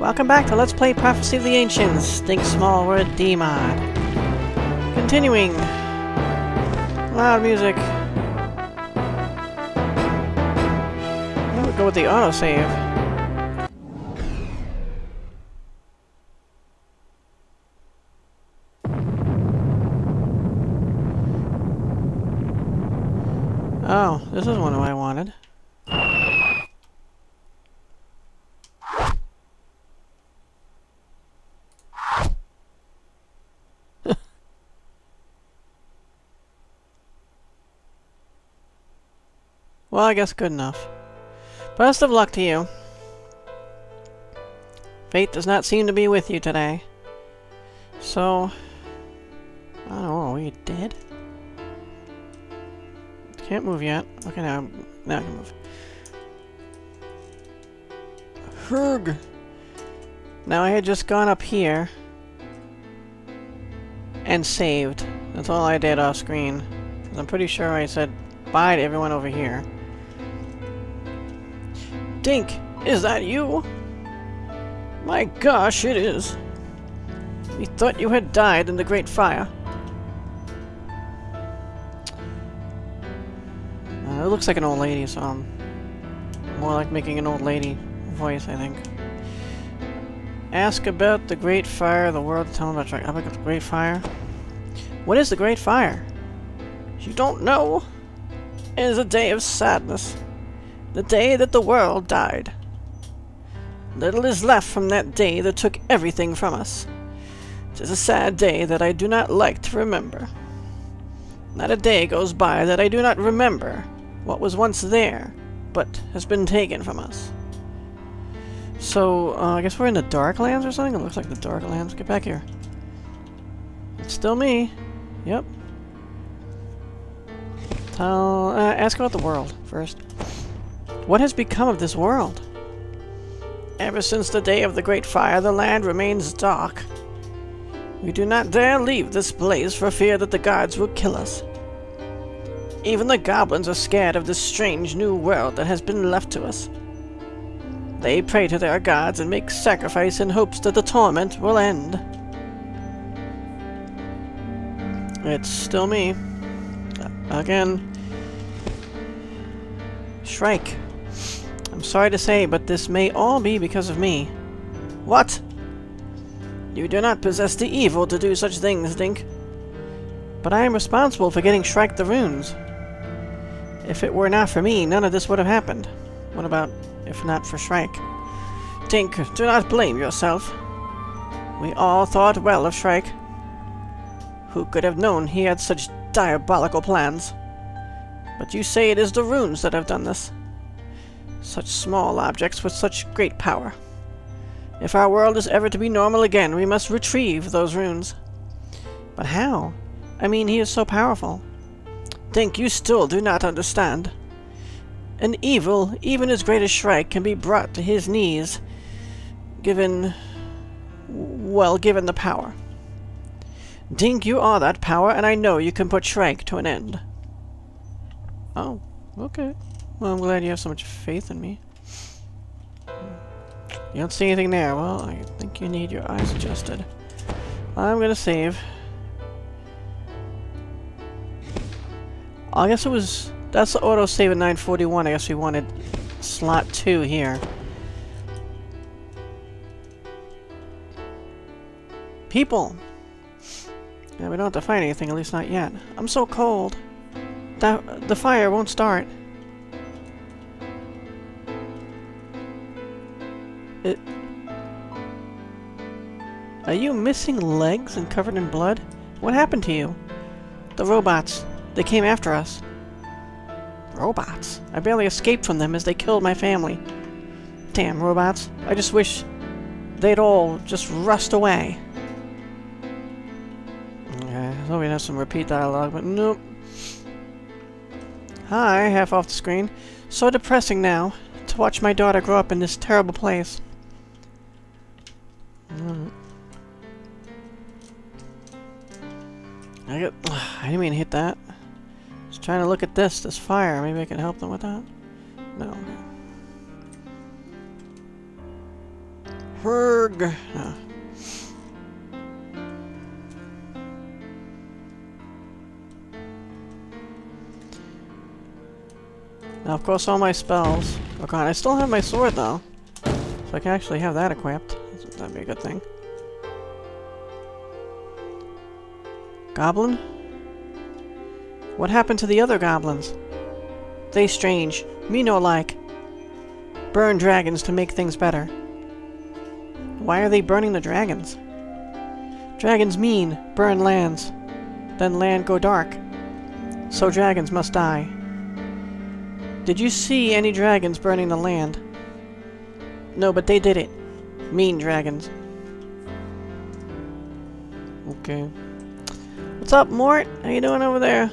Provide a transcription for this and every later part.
Welcome back to Let's Play Prophecy of the Ancients, Dink Smallwood D-Mod. Continuing. Loud music. I'm gonna go with the autosave. Oh, this is one I wanted. Well, I guess good enough. Best of luck to you. Fate does not seem to be with you today. So... I don't know, are we dead? Can't move yet. Okay, now I can move. Herg! Now I had just gone up here and saved. That's all I did off screen. 'Cause I'm pretty sure I said bye to everyone over here. Dink, is that you? My gosh, it is. We thought you had died in the Great Fire. It looks like an old lady, so I'm more like making an old lady voice, I think. Ask about the Great Fire, the world, tell them about the Great Fire. What is the Great Fire? You don't know? It is a day of sadness. The day that the world died. Little is left from that day that took everything from us. It is a sad day that I do not like to remember. Not a day goes by that I do not remember what was once there, but has been taken from us. So, I guess we're in the Darklands or something? It looks like the Darklands. Get back here. It's still me. Yep. Ask about the world first. What has become of this world? Ever since the day of the Great Fire, the land remains dark. We do not dare leave this place for fear that the gods will kill us. Even the goblins are scared of this strange new world that has been left to us. They pray to their gods and make sacrifice in hopes that the torment will end. It's still me. Again. Shrike. I'm sorry to say, but this may all be because of me. What? You do not possess the evil to do such things, Dink. But I am responsible for getting Shrike the runes. If it were not for me, none of this would have happened. What about if not for Shrike? Dink, do not blame yourself. We all thought well of Shrike. Who could have known he had such diabolical plans? But you say it is the runes that have done this. Such small objects with such great power. If our world is ever to be normal again, we must retrieve those runes. But how? I mean, he is so powerful. Dink, you still do not understand. An evil, even as great as Shrike, can be brought to his knees, given the power. Dink, you are that power, and I know you can put Shrike to an end. Oh, okay. Well, I'm glad you have so much faith in me. You don't see anything there. Well, I think you need your eyes adjusted. I'm gonna save. I guess it was... That's the autosave at 941. I guess we wanted slot 2 here. People! Yeah, we don't have to find anything, at least not yet. I'm so cold. The fire won't start. Are you missing legs and covered in blood? What happened to you? The robots. They came after us. Robots? I barely escaped from them as they killed my family. Damn robots. I just wish they'd all just rust away. Okay, I thought we'd have some repeat dialogue, but nope. Hi, half off the screen. So depressing now, to watch my daughter grow up in this terrible place. I didn't mean to hit that. Just trying to look at this fire. Maybe I can help them with that? No. Herg. Now, of course, all my spells are gone. I still have my sword, though. So I can actually have that equipped. That'd be a good thing. Goblin? What happened to the other goblins? They strange. Me no like. Burn dragons to make things better. Why are they burning the dragons? Dragons mean burn lands. Then land go dark. So dragons must die. Did you see any dragons burning the land? No, but they did it. Mean dragons. Okay. What's up, Mort? How you doing over there?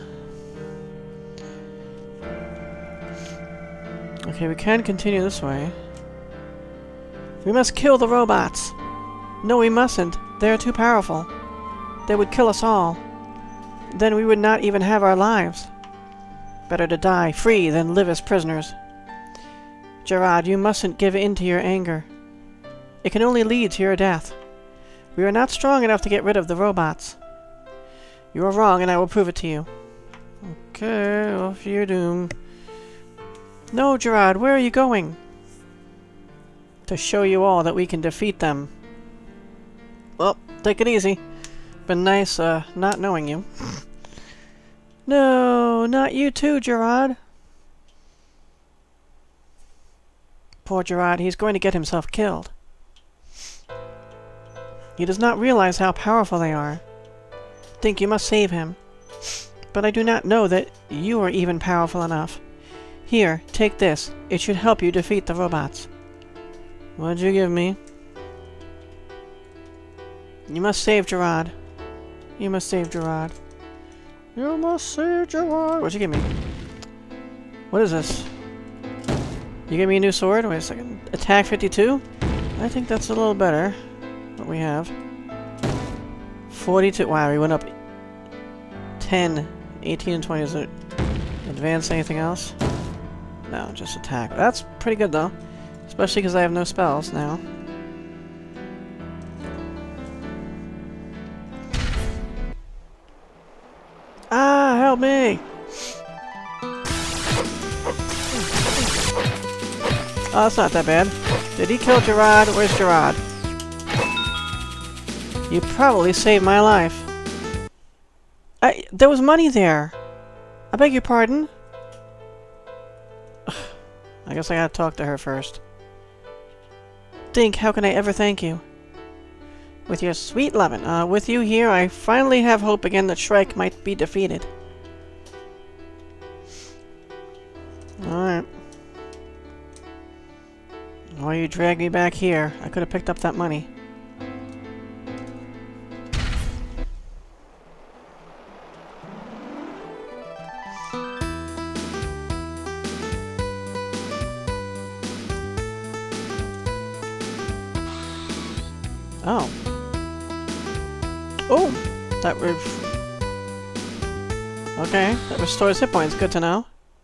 Okay, we can continue this way. We must kill the robots. No, we mustn't. They are too powerful. They would kill us all. Then we would not even have our lives. Better to die free than live as prisoners. Gerard, you mustn't give in to your anger. It can only lead to your death. We are not strong enough to get rid of the robots. You are wrong, and I will prove it to you. Okay, off your doom. No, Gerard, where are you going? To show you all that we can defeat them. Well, take it easy. Been nice, not knowing you. No, not you too, Gerard. Poor Gerard, he's going to get himself killed. He does not realize how powerful they are. Think you must save him. But I do not know that you are even powerful enough. Here, take this. It should help you defeat the robots. What'd you give me? You must save Gerard. You must save Gerard. You must save Gerard. What'd you give me? What is this? You gave me a new sword? Wait a second. Attack 52? I think that's a little better. What we have. 42. Wow, we went up 10, 18, and 20. Is it advance anything else? No, just attack. That's pretty good, though. Especially because I have no spells now. Ah, help me! Oh, that's not that bad. Did he kill Gerard? Where's Gerard? You probably saved my life. There was money there. I beg your pardon? I guess I gotta talk to her first. Dink, how can I ever thank you? With your sweet lovin'. With you here, I finally have hope again that Shrike might be defeated. Alright. Why you dragged me back here? I could have picked up that money. Oh. Oh! That okay, that restores hit points. Good to know.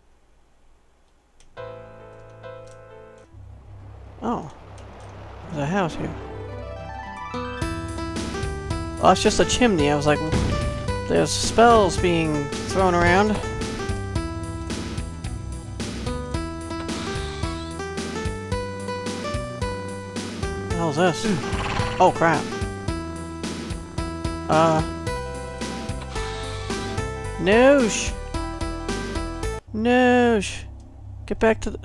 Oh. There's a house here. Oh, it's just a chimney. I was like, there's spells being thrown around. What the hell is this? Oh, crap. Noosh! Noosh! Get back to the...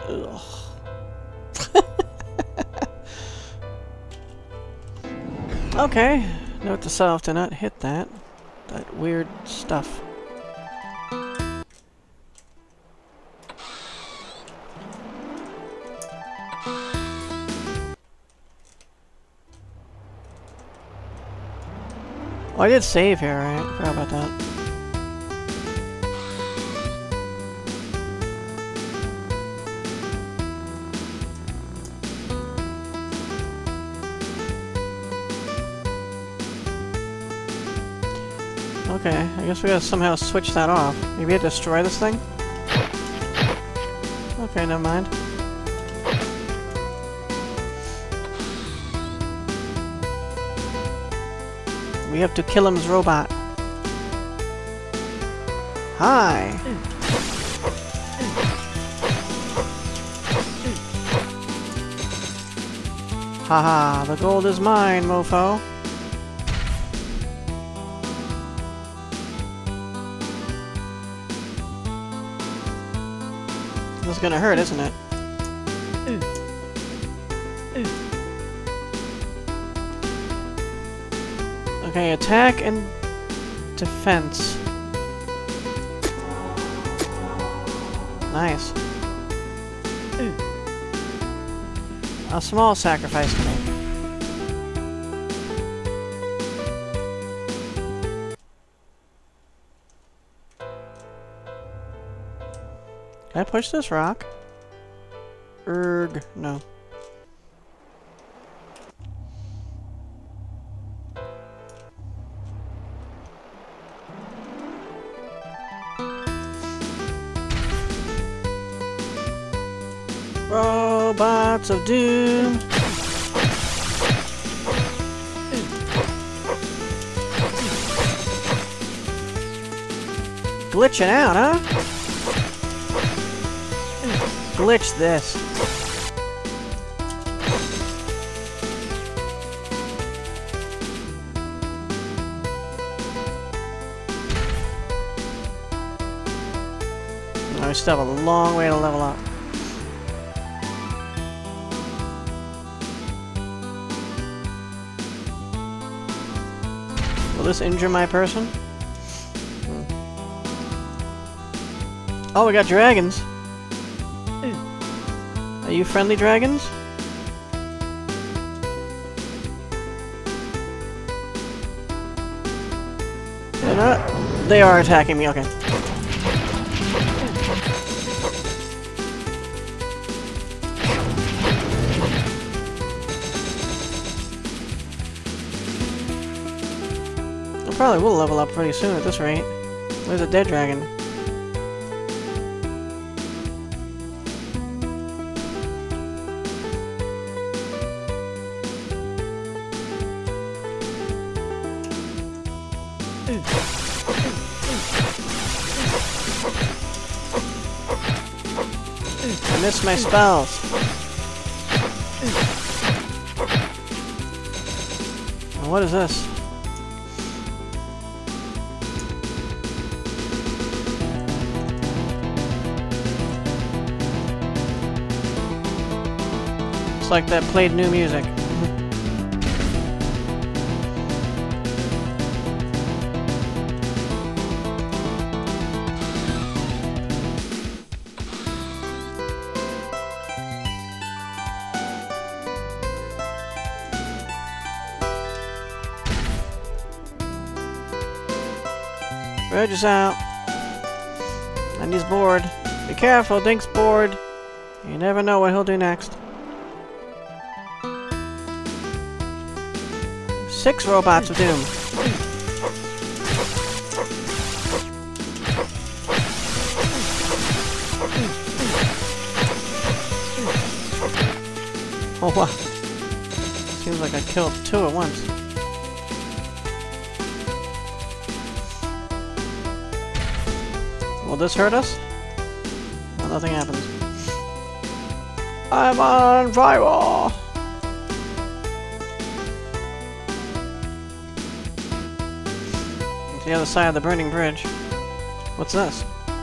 Okay. Note to self, do not hit that. That weird stuff. Oh, I did save here, right? Forgot about that. Okay, I guess we gotta somehow switch that off. Maybe I destroy this thing? Okay, never mind. We have to kill him's robot. Hi! Haha, the gold is mine, mofo. This is gonna hurt, isn't it? Okay, attack and defense. Nice. A small sacrifice to make. Can I push this rock? Erg, no. Robots of Doom! Glitching out, huh? Glitch this. I still have a long way to level up. Will this injure my person? Oh, we got dragons. Are you friendly dragons? They're not. They are attacking me, okay. I probably will level up pretty soon at this rate. Where's a dead dragon? I missed my spells. What is this? It's like that played new music. Roger's out. And he's bored. Be careful, Dink's bored. You never know what he'll do next. 6 robots of doom. Oh wow. Seems like I killed 2 at once. Will this hurt us? Well, nothing happens. I'm on fire! It's the other side of the burning bridge. What's this?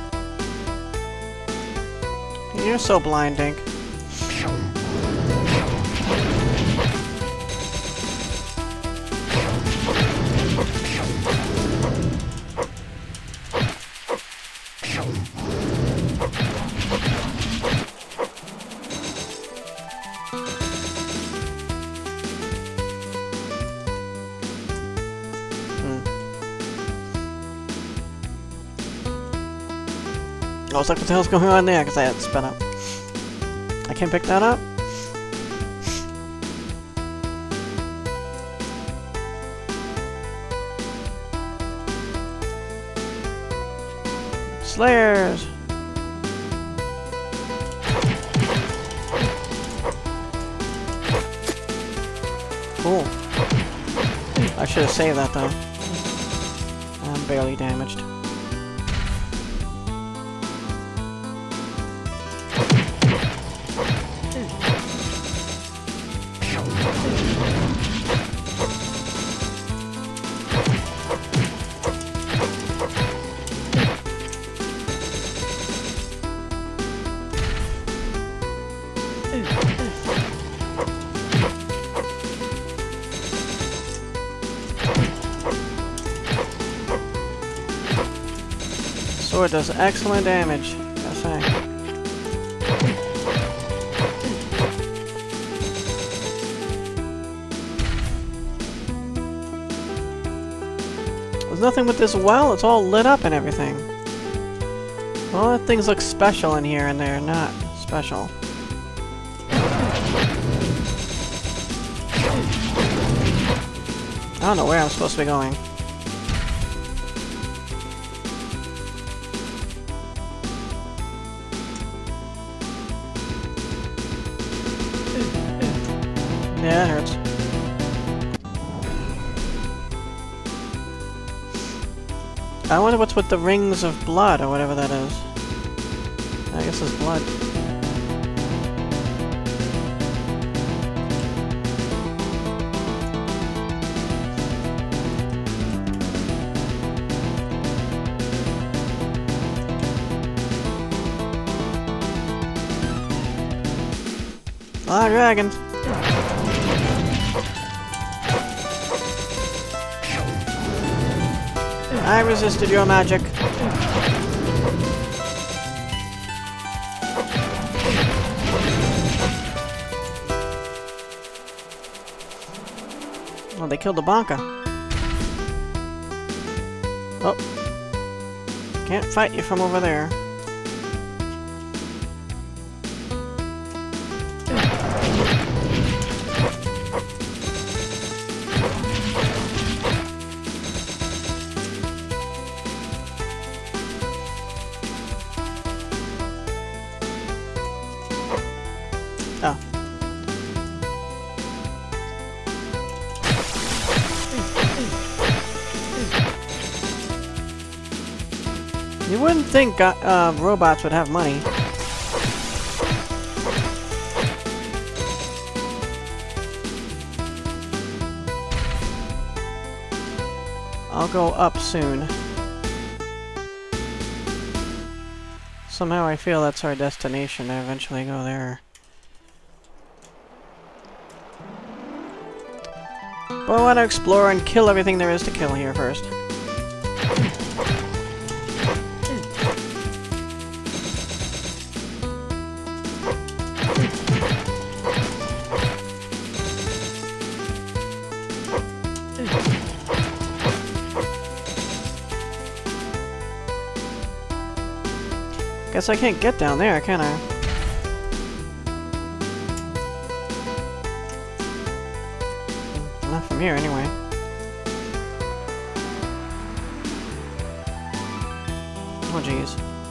You're so blind, Dink. I was like, what the hell's going on there? Because I had sped up. I can't pick that up? Slayers! Cool. I should have saved that though. I'm barely damaged. Sword does excellent damage, gotta say. There's nothing with this well, it's all lit up and everything. All the things look special in here and they're not special. I don't know where I'm supposed to be going. Yeah, that hurts. I wonder what's with the rings of blood, or whatever that is. I guess it's blood. Ah, dragons! I resisted your magic. Well, they killed the Bonka. Oh. Can't fight you from over there. Oh. You wouldn't think robots would have money. I'll go up soon. Somehow I feel that's our destination, to eventually go there. But I want to explore and kill everything there is to kill here first. Guess I can't get down there, can I? Not from here, anyway. Oh, jeez.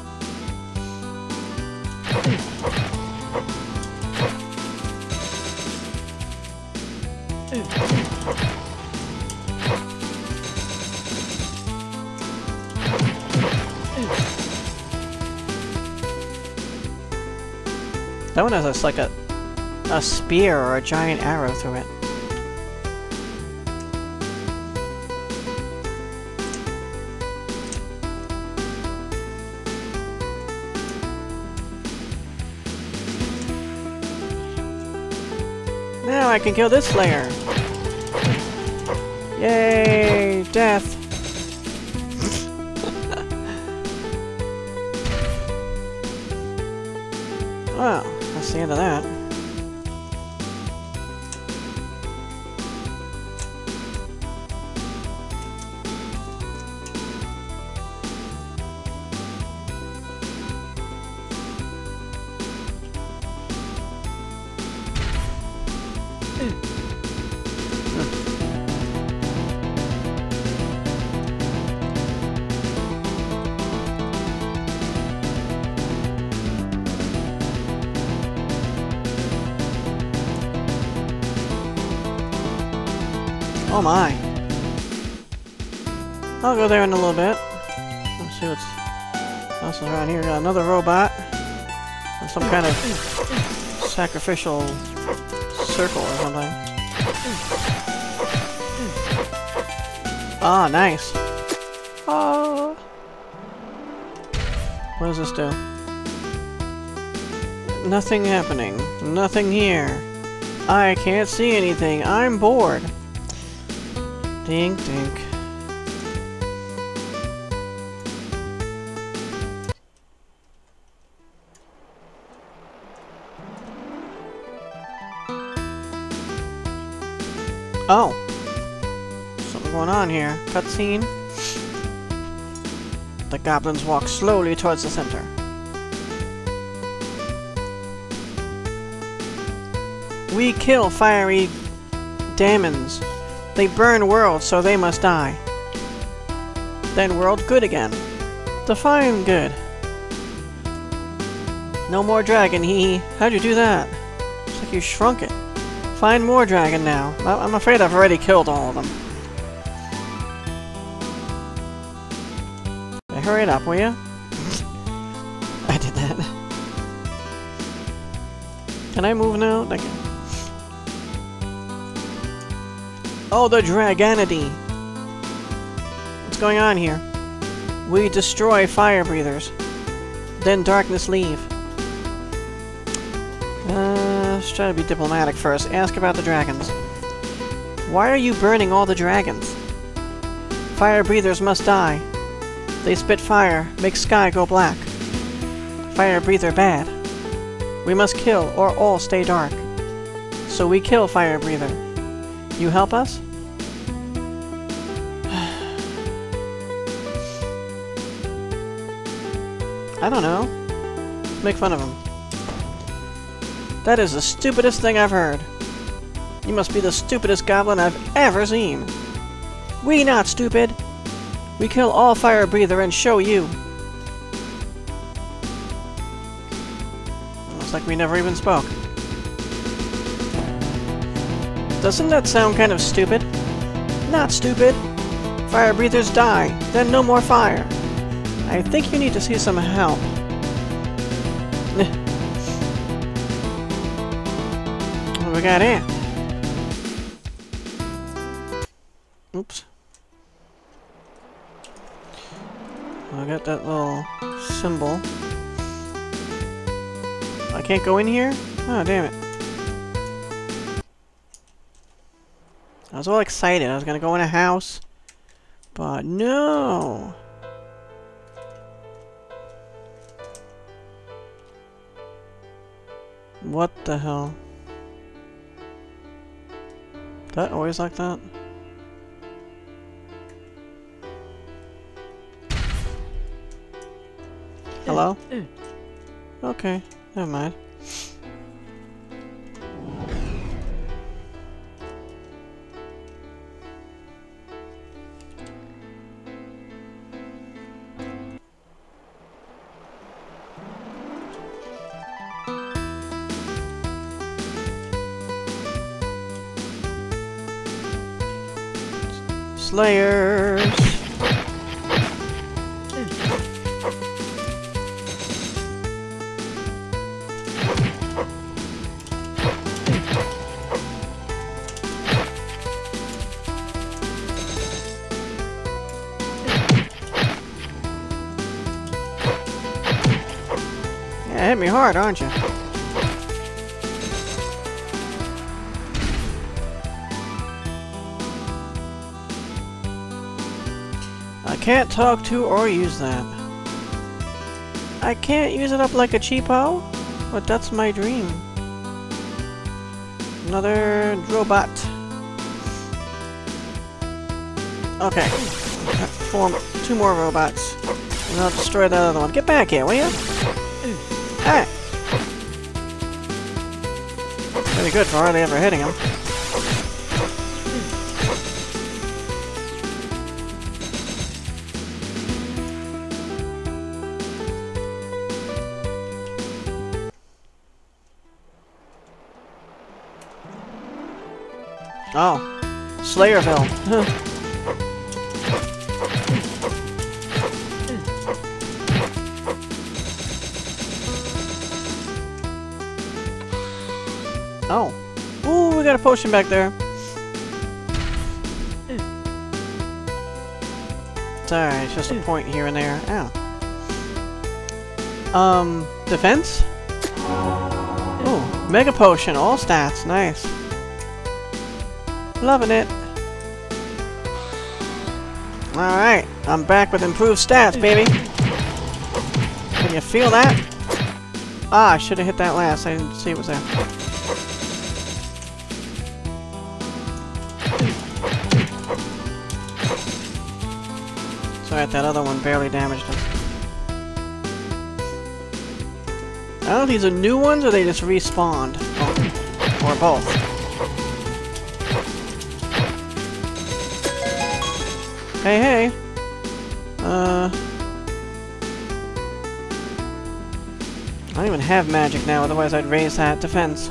That one has like a spear or a giant arrow through it. Now I can kill this Slayer! Yay! Death! Well, that's the end of that. Oh my. I'll go there in a little bit. Let's see what's else is around here. Got another robot. And some kind of sacrificial circle or something. Ah, nice. Ah. What does this do? Nothing happening. Nothing here. I can't see anything. I'm bored. Dink, dink. Oh! Something going on here. Cutscene. The goblins walk slowly towards the center. We kill fiery demons. They burn worlds, so they must die. Then world good again. Define good. No more dragon, hee hee. How'd you do that? Looks like you shrunk it. Find more dragon now. I'm afraid I've already killed all of them. Hurry it up, will ya? I did that. Can I move now? Thank you. Oh, the Dragonity! What's going on here? We destroy fire breathers. Then darkness leave. Let's try to be diplomatic first. Ask about the dragons. Why are you burning all the dragons? Fire breathers must die. They spit fire, make sky go black. Fire breather bad. We must kill, or all stay dark. So we kill fire breather. You help us? I don't know. Make fun of him. That is the stupidest thing I've heard. You must be the stupidest goblin I've ever seen. We not stupid. We kill all fire breather and show you. Looks like we never even spoke. Doesn't that sound kind of stupid? Not stupid. Fire breathers die, then no more fire. I think you need to see some help. What do we got here? Oops. I got that little symbol. I can't go in here? Oh, damn it. I was all excited. I was gonna go in a house. But no! What the hell? That always like that? Hello? Okay, never mind. Slayers! Yeah, hit me hard, aren't you? I can't talk to or use that. I can't use it up like a cheapo? But that's my dream. Another robot. Okay. Form 2 more robots. And I'll destroy that other one. Get back here, will you? Hey! Pretty good for hardly ever hitting him. Oh, Slayerville. Oh. Ooh, we got a potion back there. It's alright, it's just a point here and there. Ow. Defense? Ooh, Mega Potion, all stats, nice. Loving it. Alright, I'm back with improved stats, baby. Can you feel that? Ah, I should have hit that last. I didn't see it was there. Sorry, that other one barely damaged us. I don't know if these are new ones or they just respawned. Oh. Or both. Hey, hey! I don't even have magic now, otherwise I'd raise that defense.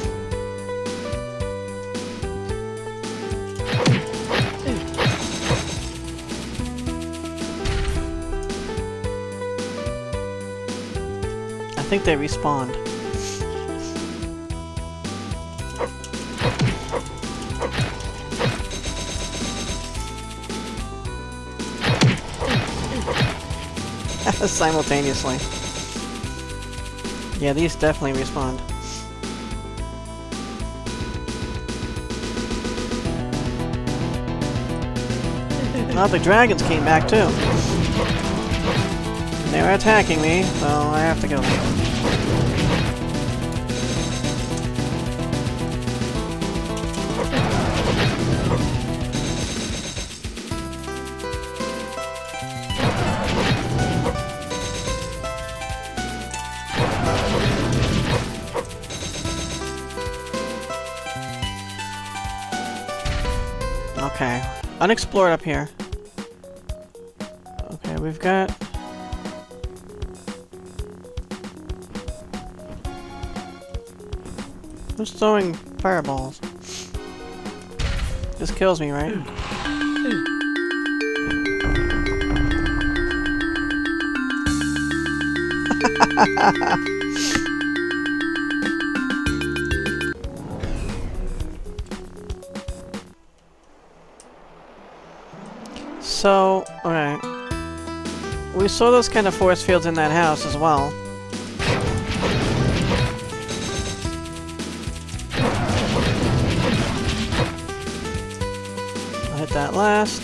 I think they respawned. Simultaneously. Yeah, these definitely respawned. Well, the dragons came back too. And they were attacking me, so I have to go. Okay, unexplored up here. Okay, we've got... Who's throwing fireballs? This kills me, right? So, alright. We saw those kind of force fields in that house as well. I'll hit that last.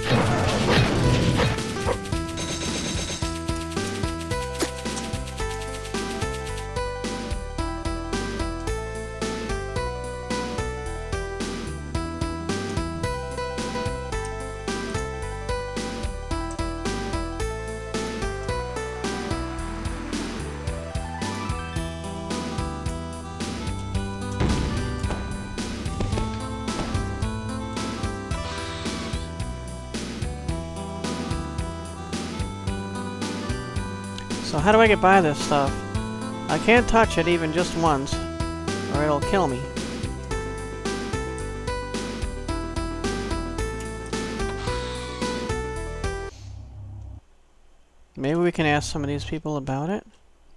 So how do I get by this stuff? I can't touch it even just once, or it'll kill me. Maybe we can ask some of these people about it?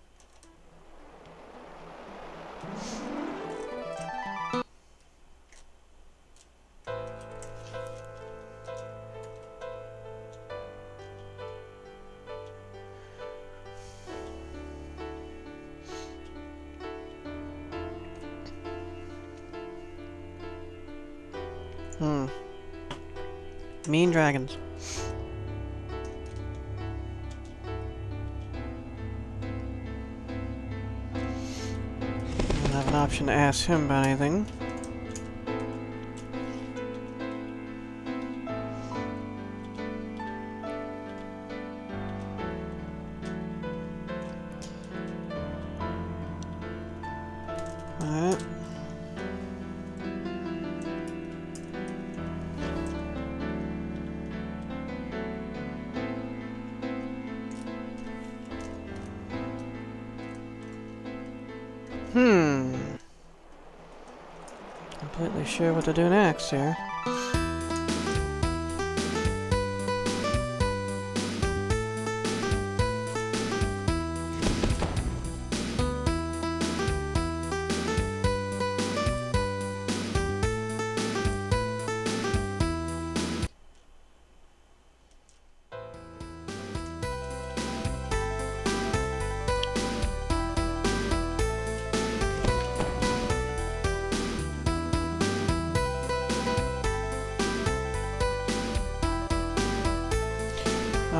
Mean dragons. I don't have an option to ask him about anything. Alright. Completely sure what to do next here.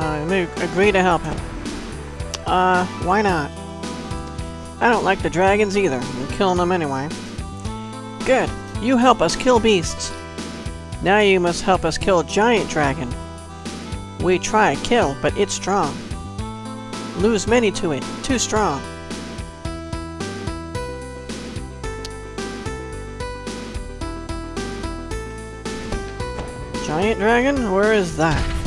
may agree to help him. Why not? I don't like the dragons either. We're killing them anyway. Good. You help us kill beasts. Now you must help us kill a giant dragon. We try kill, but it's strong. Lose many to it. Too strong. Giant dragon? Where is that?